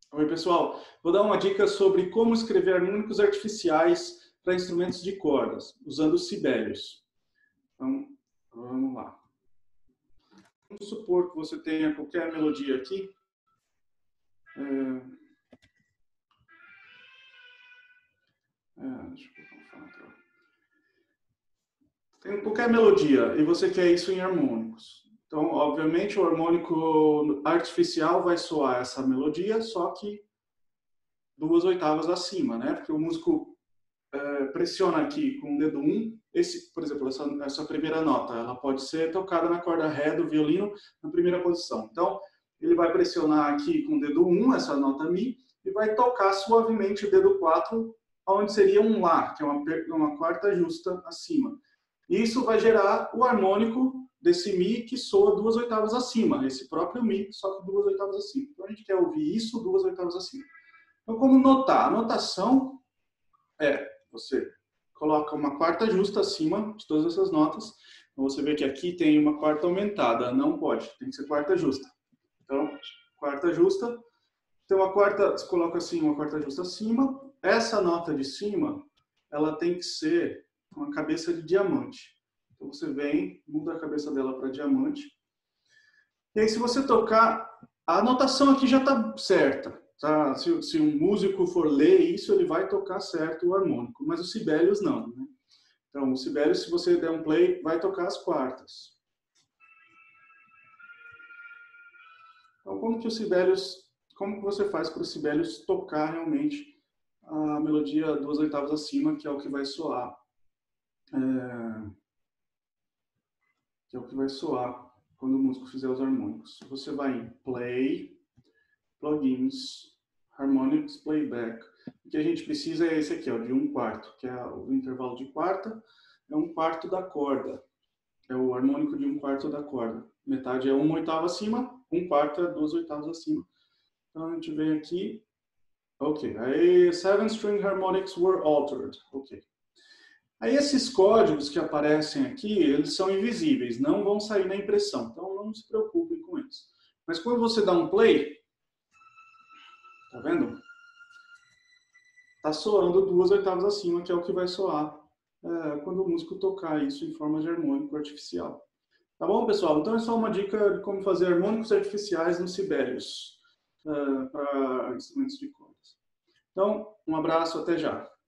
Oi, pessoal. Vou dar uma dica sobre como escrever harmônicos artificiais para instrumentos de cordas, usando Sibelius. Então, vamos lá. Vamos supor que você tenha qualquer melodia aqui. Deixa eu falar. Tem qualquer melodia e você quer isso em harmônicos. Então, obviamente, o harmônico artificial vai soar essa melodia, só que 2/8 acima, né? Porque o músico pressiona aqui com o dedo 1, por exemplo, essa primeira nota, ela pode ser tocada na corda Ré do violino na primeira posição. Então, ele vai pressionar aqui com o dedo 1, essa nota Mi, e vai tocar suavemente o dedo 4, onde seria um Lá, que é uma quarta justa acima. E isso vai gerar o harmônico desse Mi que soa 2/8 acima, esse próprio Mi, só que 2/8 acima. Então, a gente quer ouvir isso 2/8 acima. Então, como notar? A notação você coloca uma quarta justa acima de todas essas notas. Então, você vê que aqui tem uma quarta aumentada. Não pode, tem que ser quarta justa. Então, quarta justa. Tem uma quarta, você coloca assim, uma quarta justa acima. Essa nota de cima, ela tem que ser uma cabeça de diamante. Então, você vem, muda a cabeça dela para diamante. E aí, se você tocar, a notação aqui já está certa. Tá? Se um músico for ler isso, ele vai tocar certo o harmônico, mas o Sibelius não. Né? Então, o Sibelius, se você der um play, vai tocar as quartas. Então, como que você faz para o Sibelius tocar realmente a melodia 2/8 acima, que é o que vai soar? Que é o que vai soar quando o músico fizer os harmônicos. Você vai em Play, Plugins, Harmonics Playback. O que a gente precisa é esse aqui, ó, de 1/4, que é o intervalo de quarta, é 1/4 da corda. É o harmônico de 1/4 da corda. Metade é 1/8 acima, 1/4 é 2/8 acima. Então a gente vem aqui, ok. Aí 7-string harmonics were altered, ok. Aí esses códigos que aparecem aqui, eles são invisíveis, não vão sair na impressão, então não se preocupem com isso. Mas quando você dá um play, tá vendo? Tá soando 2/8 acima, que é o que vai soar quando o músico tocar isso em forma de harmônico artificial. Tá bom, pessoal? Então é só uma dica de como fazer harmônicos artificiais no Sibelius para instrumentos de cordas. Então, um abraço, até já.